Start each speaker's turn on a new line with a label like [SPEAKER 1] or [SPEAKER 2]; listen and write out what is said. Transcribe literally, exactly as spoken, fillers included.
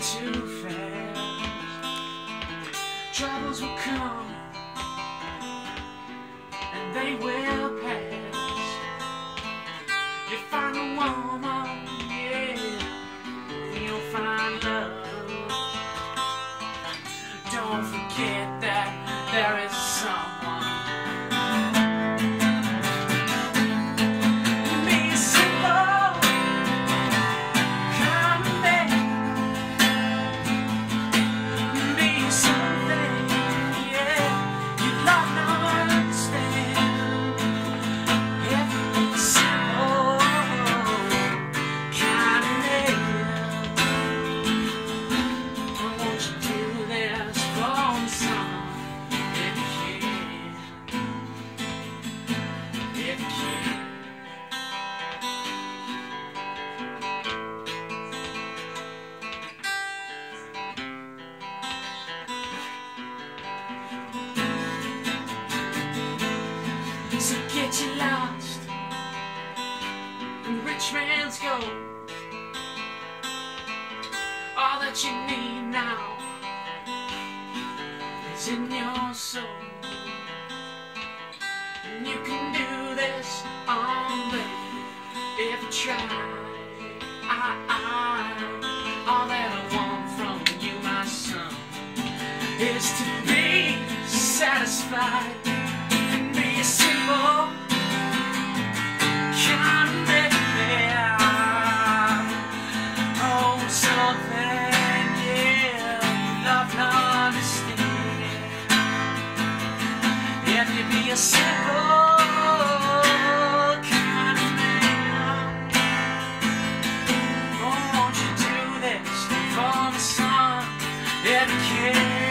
[SPEAKER 1] too fast. Troubles will come and they will pass. You find a woman, yeah, you'll find love. Don't forget that there is someone. So get you lost in rich man's gold. All that you need now is in your soul. And you can do this only if you try. I, I, all that I want from you, my son, is to be satisfied. Simple kind of man. Oh, something, yeah, love and understand. If you be a simple kind of man, oh, won't you do this for the sun if you can?